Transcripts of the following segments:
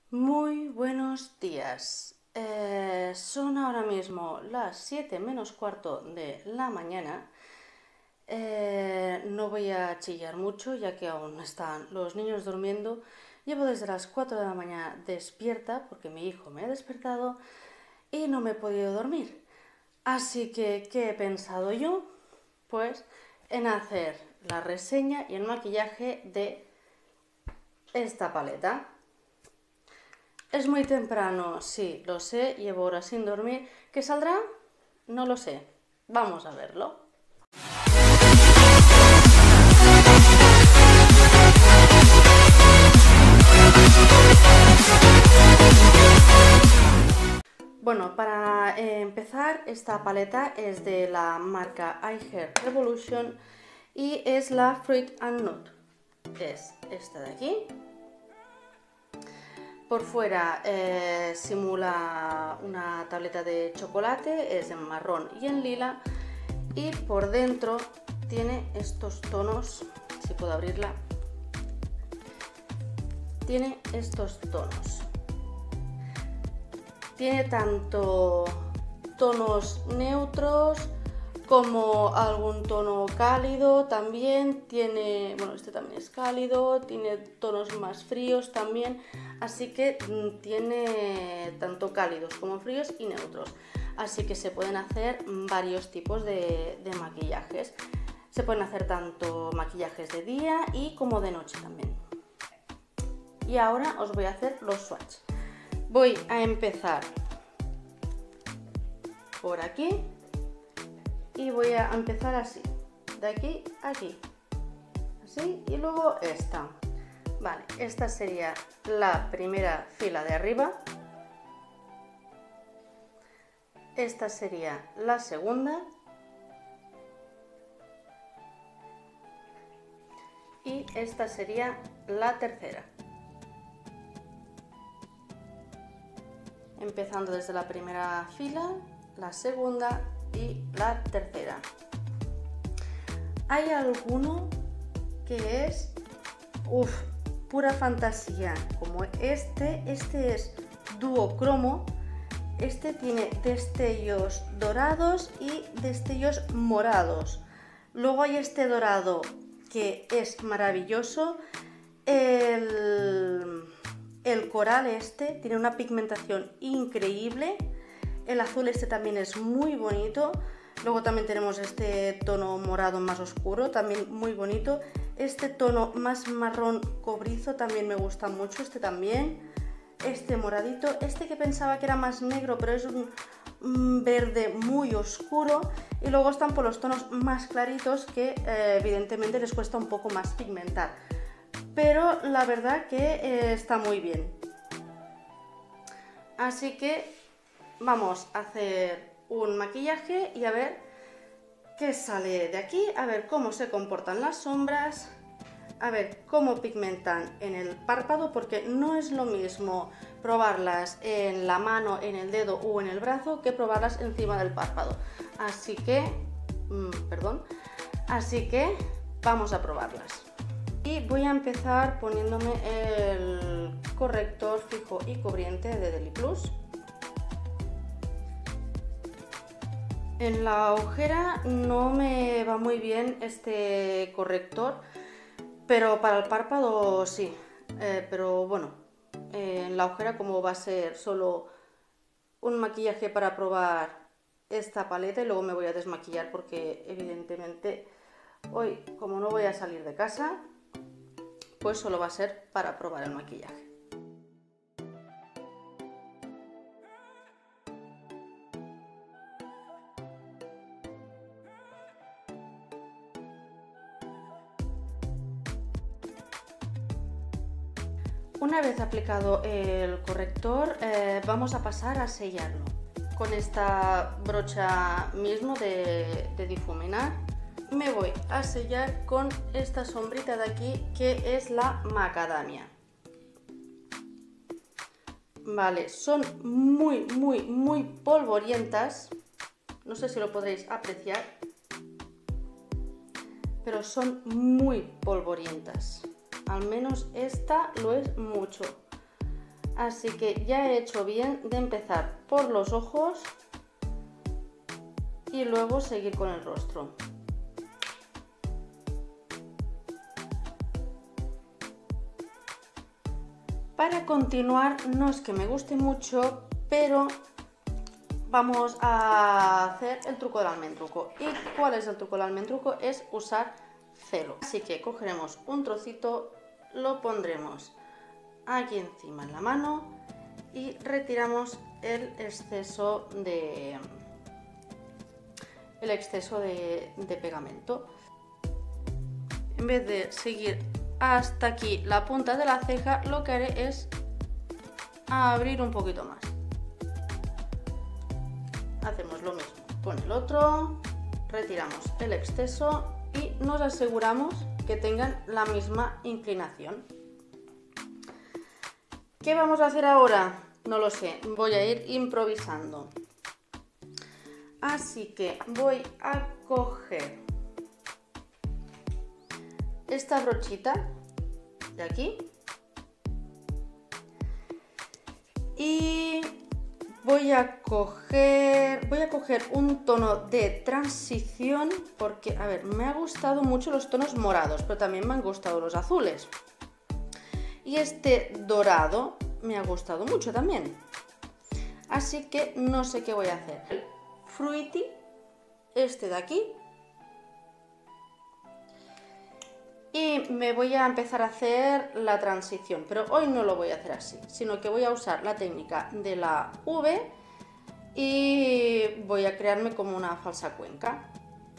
Muy buenos días. Son ahora mismo las 7 menos cuarto de la mañana. No voy a chillar mucho ya que aún están los niños durmiendo. Llevo desde las 4 de la mañana despierta porque mi hijo me ha despertado y no me he podido dormir. Así que, ¿qué he pensado yo? Pues en hacer la reseña y el maquillaje de esta paleta. Es muy temprano, sí, lo sé, llevo horas sin dormir. ¿Qué saldrá? No lo sé. Vamos a verlo. Bueno, para empezar, esta paleta es de la marca I Hair Revolution y es la Fruit and Nut. Es esta de aquí. Por fuera simula una tableta de chocolate, es en marrón y en lila. Y por dentro tiene estos tonos, si puedo abrirla, tiene estos tonos. Tiene tanto tonos neutros como algún tono cálido también, tiene, bueno, este también es cálido, tiene tonos más fríos también, así que tiene tanto cálidos como fríos y neutros. Así que se pueden hacer varios tipos de maquillajes. Se pueden hacer tanto maquillajes de día y como de noche también. Y ahora os voy a hacer los swatches. Voy a empezar por aquí y voy a empezar así, de aquí a aquí, así, y luego esta. Vale, esta sería la primera fila de arriba. Esta sería la segunda y esta sería la tercera. Empezando desde la primera fila, la segunda y la tercera. Hay alguno que es pura fantasía, como este es duocromo. Este tiene destellos dorados y destellos morados. Luego hay este dorado que es maravilloso. El coral este tiene una pigmentación increíble. El azul este también es muy bonito. Luego también tenemos este tono morado más oscuro, también muy bonito. Este tono más marrón cobrizo también me gusta mucho, este también. Este moradito, este que pensaba que era más negro, pero es un verde muy oscuro. Y luego están por los tonos más claritos que evidentemente les cuesta un poco más pigmentar. Pero la verdad que está muy bien. Así que vamos a hacer un maquillaje y a ver qué sale de aquí, a ver cómo se comportan las sombras, a ver cómo pigmentan en el párpado, porque no es lo mismo probarlas en la mano, en el dedo o en el brazo que probarlas encima del párpado. Así que, vamos a probarlas. Y voy a empezar poniéndome el corrector fijo y cubriente de Deli Plus. En la ojera no me va muy bien este corrector, pero para el párpado sí. Pero bueno, en la ojera, como va a ser solo un maquillaje para probar esta paleta y luego me voy a desmaquillar porque evidentemente hoy, como no voy a salir de casa, pues solo va a ser para probar el maquillaje. Una vez aplicado el corrector, vamos a pasar a sellarlo con esta brocha mismo de difuminar. Me voy a sellar con esta sombrita de aquí, que es la macadamia. Vale, son muy polvorientas. No sé si lo podréis apreciar, pero son muy polvorientas. Al menos esta lo es mucho. Así que ya he hecho bien de empezar por los ojos y luego seguir con el rostro. Para continuar, no es que me guste mucho, pero vamos a hacer el truco del almendruco. ¿Y cuál es el truco del almendruco? Es usar celo. Así que cogeremos un trocito, lo pondremos aquí encima en la mano y retiramos el exceso de pegamento. En vez de seguir hasta aquí la punta de la ceja, lo que haré es abrir un poquito más. Hacemos lo mismo con el otro, retiramos el exceso y nos aseguramos que tengan la misma inclinación. ¿Qué vamos a hacer ahora? No lo sé, voy a ir improvisando. Así que voy a coger esta brochita de aquí y voy a coger un tono de transición porque, a ver, me ha gustado mucho los tonos morados, pero también me han gustado los azules. Y este dorado me ha gustado mucho también. Así que no sé qué voy a hacer. El Fruity, este de aquí. Y me voy a empezar a hacer la transición, pero hoy no lo voy a hacer así, sino que voy a usar la técnica de la V y voy a crearme como una falsa cuenca.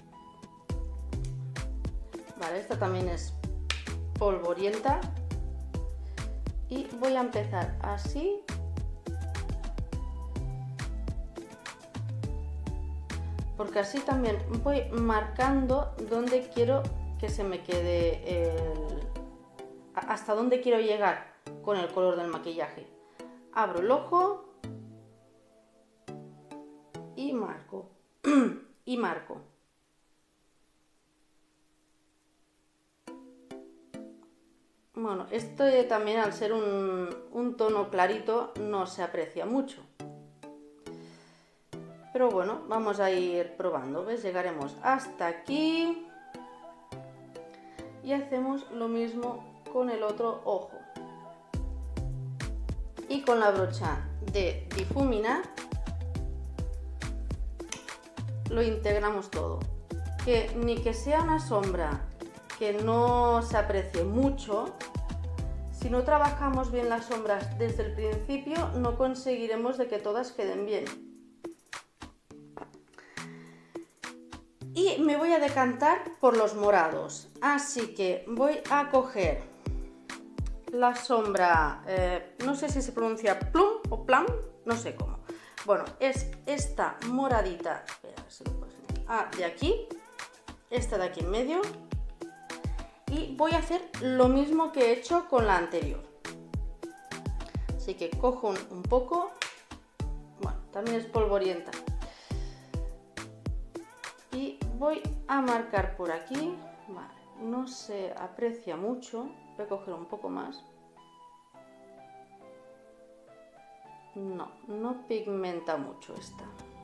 Vale, esta también es polvorienta y voy a empezar así. Porque así también voy marcando dónde quiero que se me quede hasta dónde quiero llegar con el color del maquillaje. Abro el ojo y marco y marco. Bueno, esto también, al ser un tono clarito, no se aprecia mucho. Pero bueno, vamos a ir probando. ¿Ves? Llegaremos hasta aquí. Y hacemos lo mismo con el otro ojo. Y con la brocha de difuminar lo integramos todo. Que ni que sea una sombra que no se aprecie mucho, si no trabajamos bien las sombras desde el principio, no conseguiremos de que todas queden bien. Y me voy a decantar por los morados, así que voy a coger la sombra, no sé si se pronuncia plum o plum, no sé cómo. Bueno, es esta moradita, espera, a ver si lo puedes ver, de aquí, esta de aquí en medio, y voy a hacer lo mismo que he hecho con la anterior. Así que cojo un poco, bueno, también es polvorienta. Y voy a marcar por aquí, vale, no se aprecia mucho, voy a coger un poco más. No pigmenta mucho esta.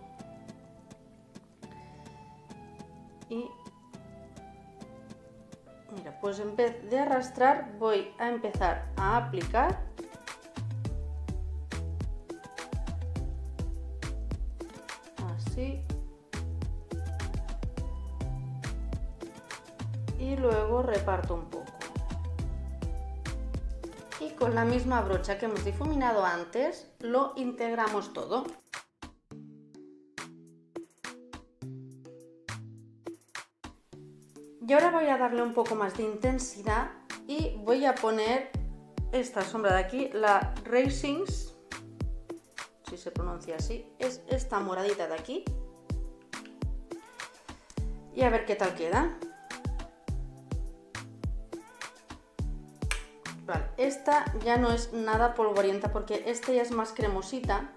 Y mira, pues en vez de arrastrar voy a empezar a aplicar. Así. Y luego reparto un poco. Y con la misma brocha que hemos difuminado antes, lo integramos todo. Y ahora voy a darle un poco más de intensidad y voy a poner esta sombra de aquí, la Racings, si se pronuncia así, es esta moradita de aquí. Y a ver qué tal queda. Vale, esta ya no es nada polvorienta porque esta ya es más cremosita.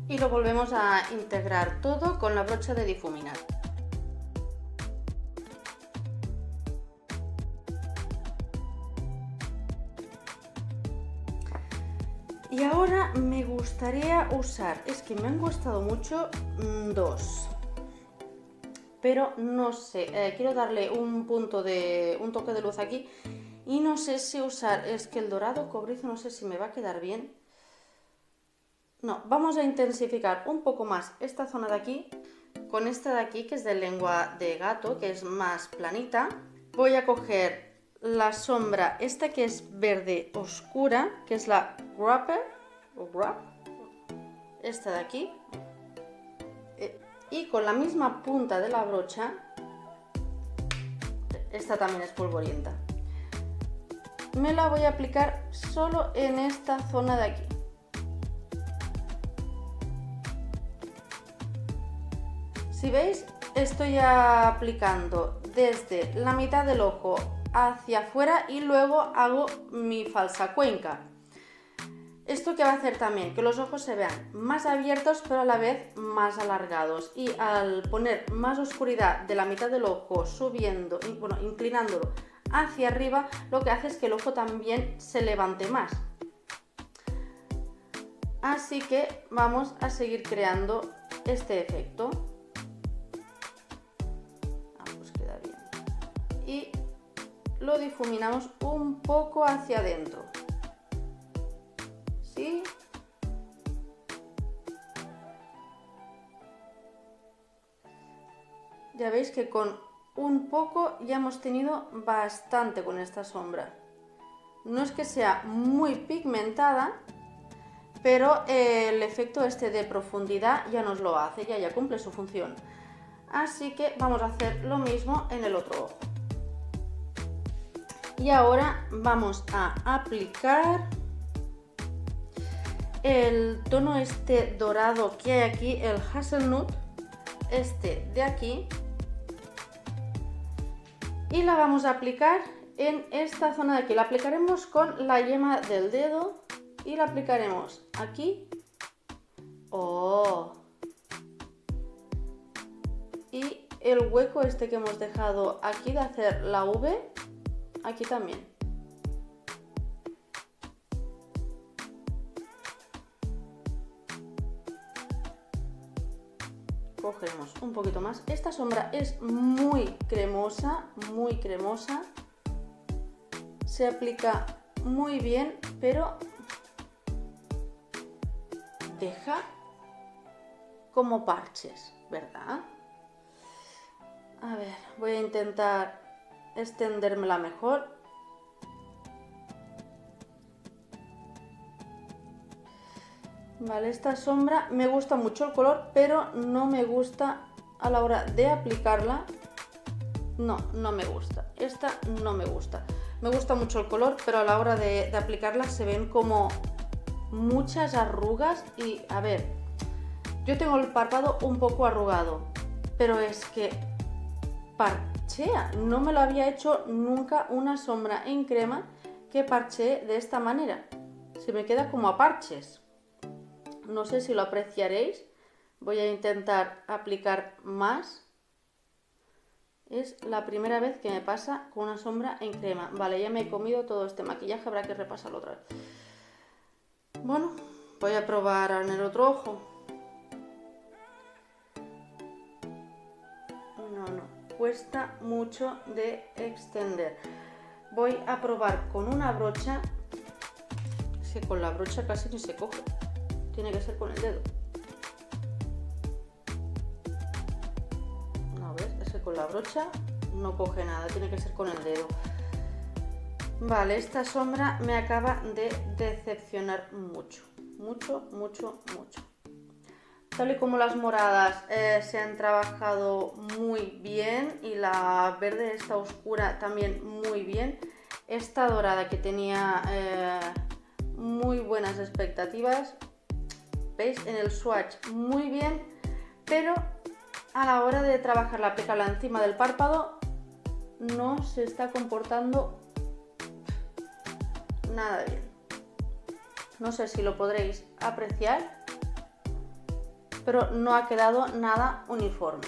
y lo volvemos a integrar todo con la brocha de difuminar. Y ahora me gustaría usar, es que me han gustado mucho dos, pero no sé, quiero darle un toque de luz aquí y no sé si usar, es que el dorado cobrizo no sé si me va a quedar bien. No, vamos a intensificar un poco más esta zona de aquí con esta de aquí que es de lengua de gato, que es más planita. Voy a coger la sombra, esta que es verde oscura, que es la Wrapper, esta de aquí, y con la misma punta de la brocha, esta también es polvorienta, me la voy a aplicar solo en esta zona de aquí. Si veis, estoy aplicando desde la mitad del ojo hacia afuera y luego hago mi falsa cuenca. Esto que va a hacer también que los ojos se vean más abiertos pero a la vez más alargados, y al poner más oscuridad de la mitad del ojo subiendo, bueno, inclinándolo hacia arriba, lo que hace es que el ojo también se levante más. Así que vamos a seguir creando este efecto. Pues queda bien. Y lo difuminamos un poco hacia adentro. ¿Sí? Ya veis que con un poco ya hemos tenido bastante con esta sombra. No es que sea muy pigmentada, pero el efecto este de profundidad ya nos lo hace, ya cumple su función. Así que vamos a hacer lo mismo en el otro ojo. Y ahora vamos a aplicar el tono este dorado que hay aquí, el Hazelnut, este de aquí, y la vamos a aplicar en esta zona de aquí. La aplicaremos con la yema del dedo y la aplicaremos aquí. ¡Oh! Y el hueco este que hemos dejado aquí de hacer la V, aquí también. Cogemos un poquito más. Esta sombra es muy cremosa, se aplica muy bien, pero deja como parches, ¿verdad? A ver, voy a intentar extendérmela mejor. Vale, esta sombra me gusta mucho el color, pero no me gusta a la hora de aplicarla. No me gusta. Esta no me gusta. Me gusta mucho el color, pero a la hora de aplicarla se ven como muchas arrugas. Y a ver, yo tengo el párpado un poco arrugado, pero es que parchea. No me lo había hecho nunca una sombra en crema que parchee de esta manera. Se me queda como a parches. No sé si lo apreciaréis. Voy a intentar aplicar más. Es la primera vez que me pasa con una sombra en crema. Vale, ya me he comido todo este maquillaje, habrá que repasarlo otra vez. Bueno, voy a probar en el otro ojo. No, cuesta mucho de extender. Voy a probar con una brocha. Es que con la brocha casi ni se coge. Tiene que ser con el dedo. ¿No ves? Es que con la brocha no coge nada, tiene que ser con el dedo. Vale, esta sombra me acaba de decepcionar mucho. Mucho. Tal y como las moradas se han trabajado muy bien y la verde esta oscura también muy bien. Esta dorada que tenía muy buenas expectativas. ¿Veis? En el swatch muy bien, pero a la hora de trabajarla, aplicarla encima del párpado, no se está comportando nada bien. No sé si lo podréis apreciar. pero no ha quedado nada uniforme.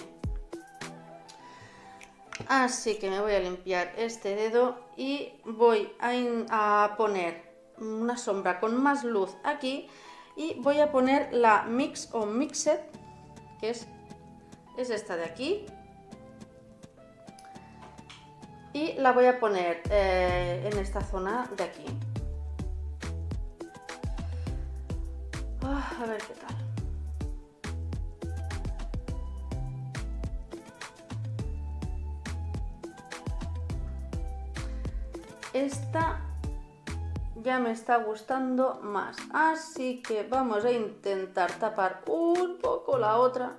Así que me voy a limpiar este dedo y voy a poner una sombra con más luz aquí y voy a poner la Mix o Mixed, que es esta de aquí, y la voy a poner en esta zona de aquí. A ver qué tal. Esta ya me está gustando más, así que vamos a intentar tapar un poco la otra.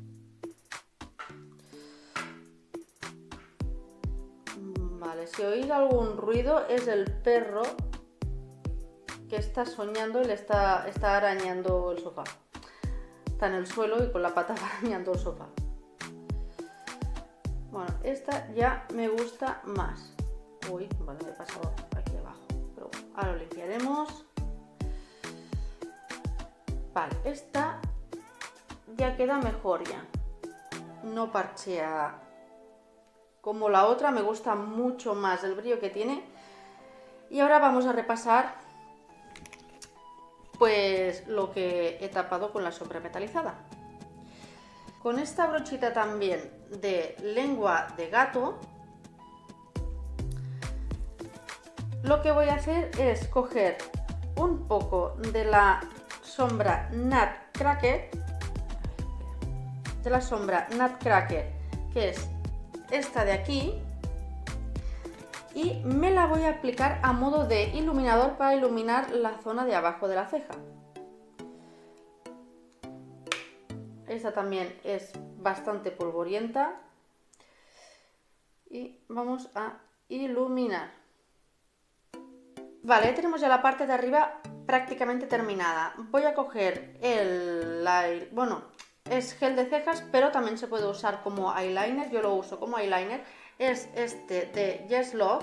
Vale, si oís algún ruido es el perro que está soñando y le está arañando el sofá. Está en el suelo y con la pata va arañando el sofá. Bueno, esta ya me gusta más. Uy, vale, me he pasado aquí abajo. Pero bueno, ahora lo limpiaremos. Vale, esta ya queda mejor ya. No parchea como la otra, me gusta mucho más el brillo que tiene. Y ahora vamos a repasar pues lo que he tapado con la sombra metalizada. Con esta brochita también de lengua de gato, lo que voy a hacer es coger un poco de la sombra Nutcracker, que es esta de aquí, y me la voy a aplicar a modo de iluminador para iluminar la zona de abajo de la ceja. Esta también es bastante polvorienta y vamos a iluminar. Vale, ya tenemos ya la parte de arriba prácticamente terminada. Voy a coger es gel de cejas, pero también se puede usar como eyeliner. Yo lo uso como eyeliner. Es este de Yes Love,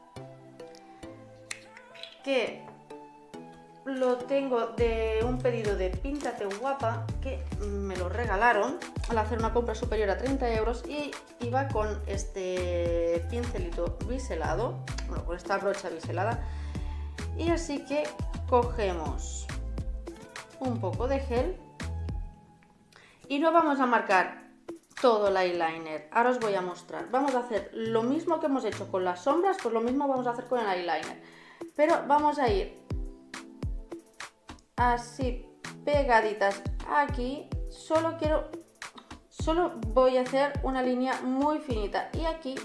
que lo tengo de un pedido de Píntate Guapa, que me lo regalaron al hacer una compra superior a 30 euros y iba con este pincelito biselado, bueno, con esta brocha biselada. Y así que cogemos un poco de gel y no vamos a marcar todo el eyeliner. Ahora os voy a mostrar. Vamos a hacer lo mismo que hemos hecho con las sombras, pues lo mismo vamos a hacer con el eyeliner. Pero vamos a ir así pegaditas aquí. Solo voy a hacer una línea muy finita y aquí,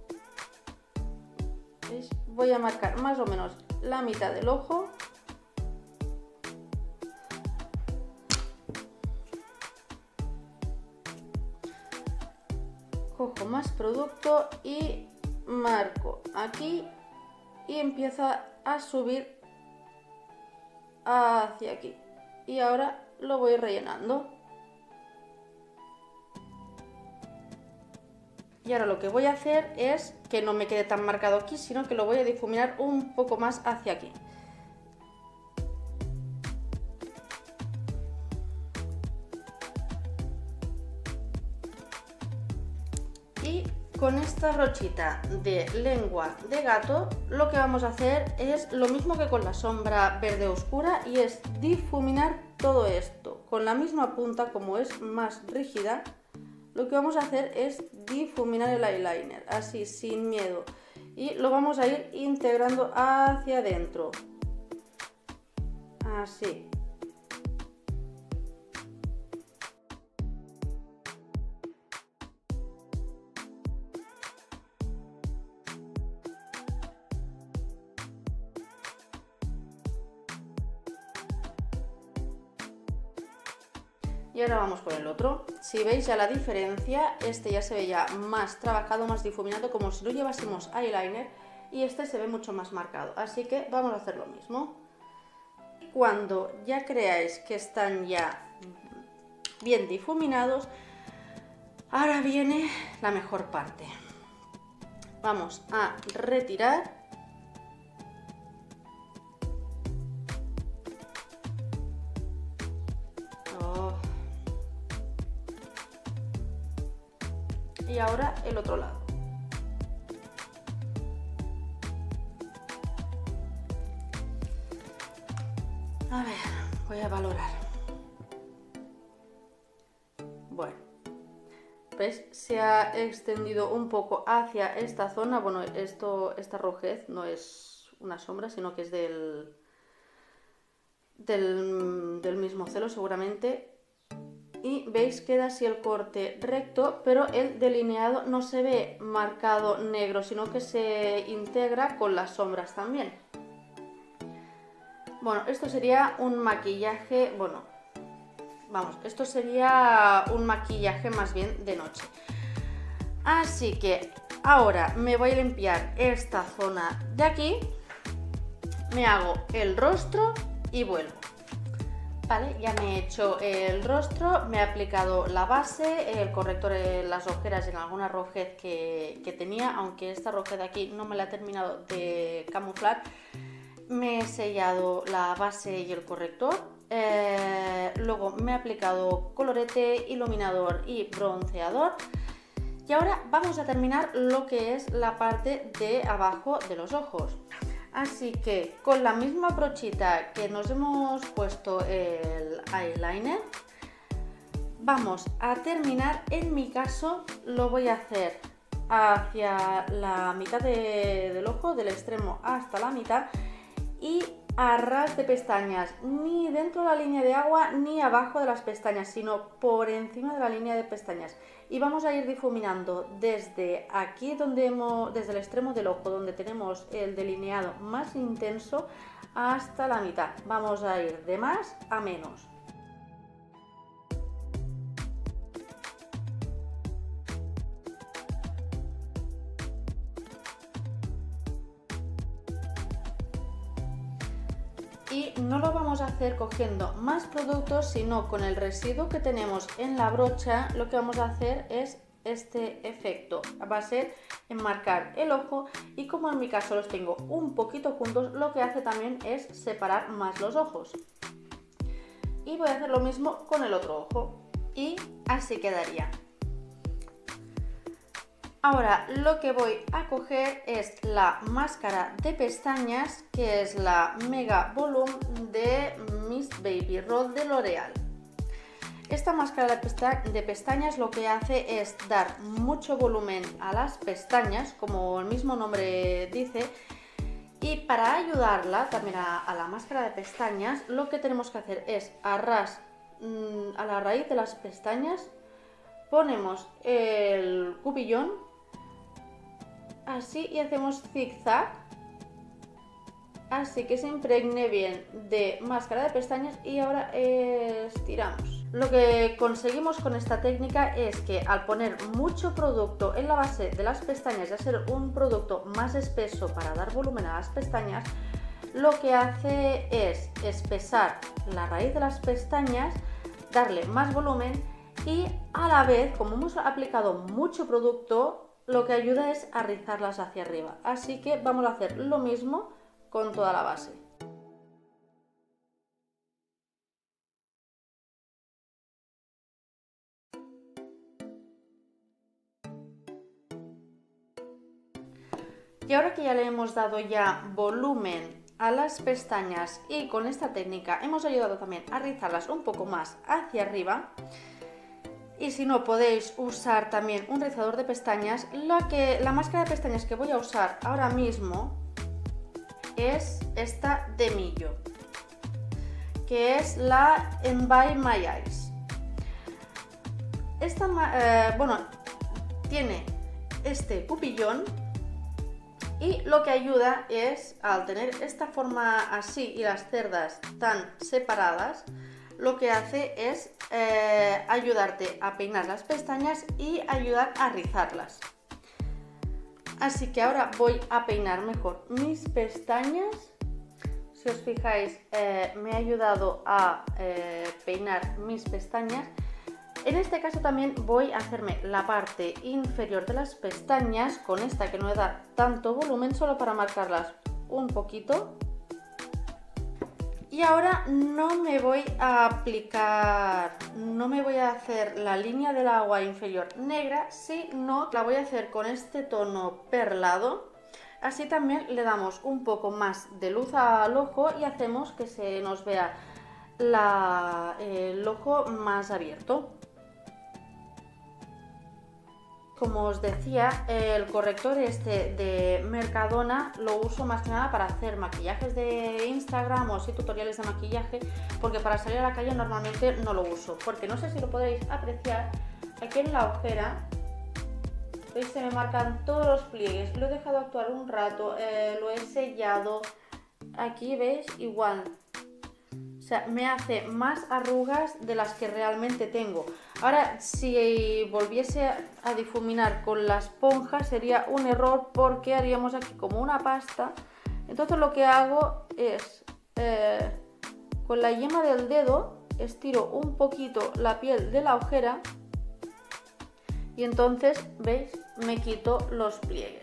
¿veis? Voy a marcar más o menos la mitad del ojo. Cojo más producto y marco aquí y empieza a subir hacia aquí. Y ahora lo voy rellenando. Y ahora lo que voy a hacer es que no me quede tan marcado aquí, sino que lo voy a difuminar un poco más hacia aquí. Y con esta brochita de lengua de gato, lo que vamos a hacer es lo mismo que con la sombra verde oscura, y es difuminar todo esto. Con la misma punta, como es más rígida, lo que vamos a hacer es difuminar el eyeliner, así, sin miedo. Y lo vamos a ir integrando hacia adentro. Así. Y ahora vamos con el otro. Si veis ya la diferencia, este ya se ve ya más trabajado, más difuminado, como si no llevásemos eyeliner, y este se ve mucho más marcado. Así que vamos a hacer lo mismo. Cuando ya creáis que están ya bien difuminados, ahora viene la mejor parte. Vamos a retirar . Y ahora el otro lado. A ver, voy a valorar. Bueno, ¿ves? Se ha extendido un poco hacia esta zona. Bueno, esta rojez no es una sombra, sino que es del mismo celo seguramente. Y veis, queda así el corte recto, pero el delineado no se ve marcado negro, sino que se integra con las sombras también. Bueno, esto sería un maquillaje, bueno, vamos, esto sería un maquillaje más bien de noche. Así que ahora me voy a limpiar esta zona de aquí, me hago el rostro y vuelvo. Vale, ya me he hecho el rostro, me he aplicado la base, el corrector en las ojeras y en alguna rojez que tenía, aunque esta rojez de aquí no me la he terminado de camuflar. Me he sellado la base y el corrector, luego me he aplicado colorete, iluminador y bronceador. Y ahora vamos a terminar lo que es la parte de abajo de los ojos. Así que con la misma brochita que nos hemos puesto el eyeliner, vamos a terminar. En mi caso lo voy a hacer hacia la mitad del ojo, del extremo hasta la mitad, y a ras de pestañas, ni dentro de la línea de agua ni abajo de las pestañas, sino por encima de la línea de pestañas. Y vamos a ir difuminando desde aquí, desde el extremo del ojo, donde tenemos el delineado más intenso, hasta la mitad. Vamos a ir de más a menos. Y no lo vamos a hacer cogiendo más productos, sino con el residuo que tenemos en la brocha. Lo que vamos a hacer es este efecto. Va a ser enmarcar el ojo, y como en mi caso los tengo un poquito juntos, lo que hace también es separar más los ojos. Y voy a hacer lo mismo con el otro ojo, y así quedaría. Ahora lo que voy a coger es la máscara de pestañas, que es la Mega Volume de Miss Baby Roll de L'Oreal. Esta máscara de pestañas lo que hace es dar mucho volumen a las pestañas, como el mismo nombre dice. Y para ayudarla también a la máscara de pestañas, lo que tenemos que hacer es a la raíz de las pestañas ponemos el cubillón así y hacemos zigzag, así que se impregne bien de máscara de pestañas, y ahora estiramos. Lo que conseguimos con esta técnica es que al poner mucho producto en la base de las pestañas y hacer un producto más espeso para dar volumen a las pestañas, lo que hace es espesar la raíz de las pestañas, darle más volumen, y a la vez, como hemos aplicado mucho producto, lo que ayuda es a rizarlas hacia arriba. Así que vamos a hacer lo mismo con toda la base. Y ahora que ya le hemos dado ya volumen a las pestañas y con esta técnica hemos ayudado también a rizarlas un poco más hacia arriba, y si no podéis usar también un rizador de pestañas, la máscara de pestañas que voy a usar ahora mismo es esta de Millo, que es la By My Eyes. Esta, bueno, tiene este pupillón, y lo que ayuda es, al tener esta forma así y las cerdas tan separadas, lo que hace es ayudarte a peinar las pestañas y ayudar a rizarlas. Así que ahora voy a peinar mejor mis pestañas. Si os fijáis, me ha ayudado a peinar mis pestañas. En este caso también voy a hacerme la parte inferior de las pestañas con esta que no da tanto volumen, solo para marcarlas un poquito. Y ahora no me voy a hacer la línea del agua inferior negra, sino la voy a hacer con este tono perlado. Así también le damos un poco más de luz al ojo y hacemos que se nos vea el ojo más abierto. Como os decía, el corrector este de Mercadona lo uso más que nada para hacer maquillajes de Instagram o así tutoriales de maquillaje, porque para salir a la calle normalmente no lo uso, porque no sé si lo podréis apreciar, aquí en la ojera, ¿veis? Se me marcan todos los pliegues, lo he dejado actuar un rato, lo he sellado, aquí veis igual. O sea, me hace más arrugas de las que realmente tengo. Ahora, si volviese a difuminar con la esponja sería un error porque haríamos aquí como una pasta. Entonces lo que hago es, con la yema del dedo, estiro un poquito la piel de la ojera y entonces, ¿veis? Me quito los pliegues.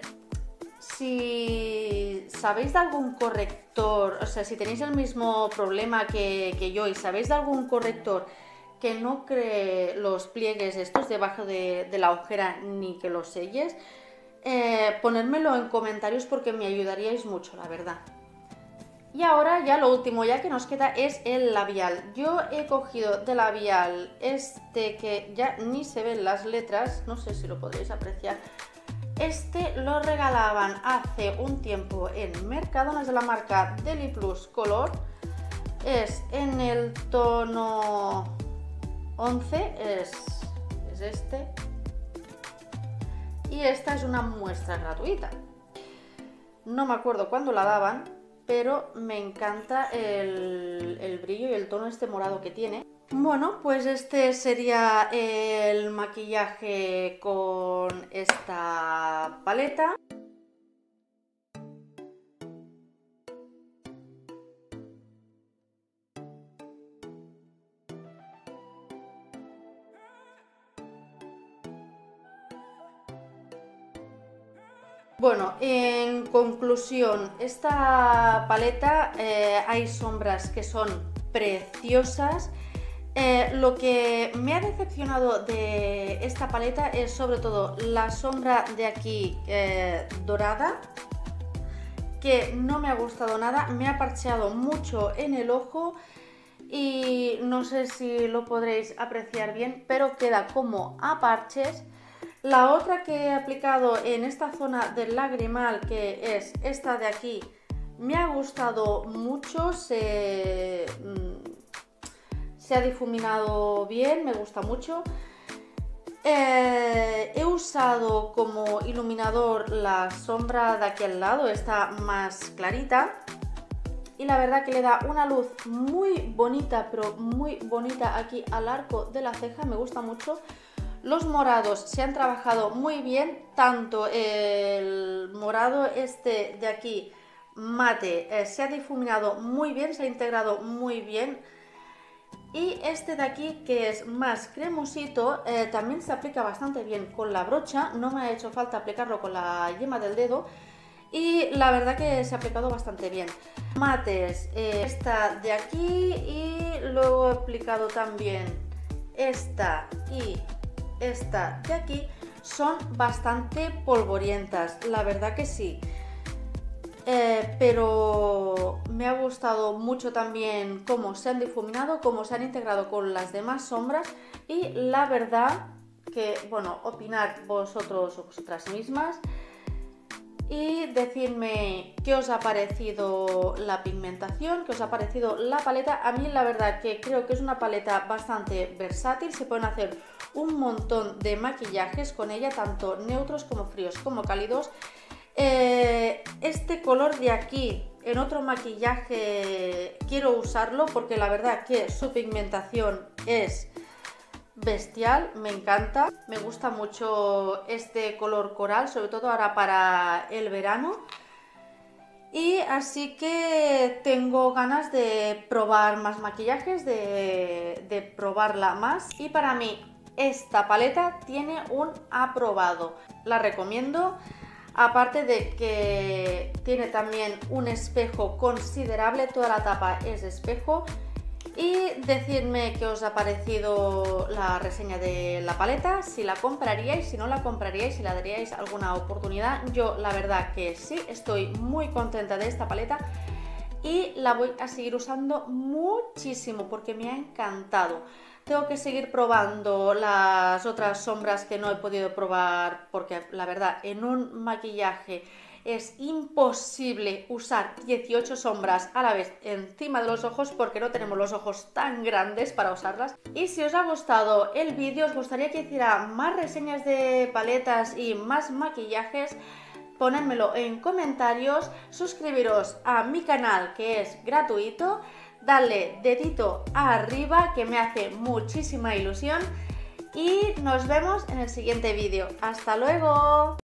Si sabéis de algún corrector, o sea, si tenéis el mismo problema que yo y sabéis de algún corrector que no cree los pliegues estos debajo de la ojera ni que los selles, ponérmelo en comentarios porque me ayudaríais mucho, la verdad. Y ahora ya lo último ya que nos queda es el labial. Yo he cogido de labial este que ya ni se ven las letras, no sé si lo podréis apreciar. Este lo regalaban hace un tiempo en Mercadona, es de la marca Deli Plus Color, es en el tono 11, es este, y esta es una muestra gratuita. No me acuerdo cuándo la daban, pero me encanta el brillo y el tono este morado que tiene. Bueno, pues este sería el maquillaje con esta paleta. Bueno, en conclusión, esta paleta hay sombras que son preciosas. Lo que me ha decepcionado de esta paleta es sobre todo la sombra de aquí dorada, que no me ha gustado nada, me ha parcheado mucho en el ojo y no sé si lo podréis apreciar bien, pero queda como a parches. La otra que he aplicado en esta zona del lagrimal, que es esta de aquí, me ha gustado mucho, se ha difuminado bien, me gusta mucho. He usado como iluminador la sombra de aquí al lado, esta más clarita, y la verdad que le da una luz muy bonita, pero muy bonita aquí al arco de la ceja, me gusta mucho. Los morados se han trabajado muy bien, tanto el morado este de aquí mate se ha difuminado muy bien, se ha integrado muy bien. Y este de aquí, que es más cremosito, también se aplica bastante bien con la brocha, no me ha hecho falta aplicarlo con la yema del dedo y la verdad que se ha aplicado bastante bien. Mates, esta de aquí y luego he aplicado también esta y esta de aquí, son bastante polvorientas, la verdad que sí. Pero me ha gustado mucho también cómo se han difuminado, cómo se han integrado con las demás sombras y la verdad que, bueno, opinad vosotros o vosotras mismas y decidme qué os ha parecido la pigmentación, qué os ha parecido la paleta. A mí la verdad que creo que es una paleta bastante versátil, se pueden hacer un montón de maquillajes con ella, tanto neutros como fríos como cálidos. Este color de aquí en otro maquillaje quiero usarlo porque la verdad que su pigmentación es bestial, me encanta, me gusta mucho este color coral, sobre todo ahora para el verano, y así que tengo ganas de probar más maquillajes, de probarla más, y para mí esta paleta tiene un aprobado, la recomiendo Aparte de que tiene también un espejo considerable, toda la tapa es de espejo. Y decidme qué os ha parecido la reseña de la paleta, si la compraríais, si no la compraríais, si la daríais alguna oportunidad. Yo la verdad que sí, estoy muy contenta de esta paleta y la voy a seguir usando muchísimo porque me ha encantado. Tengo que seguir probando las otras sombras que no he podido probar porque la verdad en un maquillaje es imposible usar 18 sombras a la vez encima de los ojos porque no tenemos los ojos tan grandes para usarlas. Y si os ha gustado el vídeo, os gustaría que hiciera más reseñas de paletas y más maquillajes, ponedmelo en comentarios, suscribiros a mi canal que es gratuito, darle dedito arriba que me hace muchísima ilusión y nos vemos en el siguiente vídeo. ¡Hasta luego!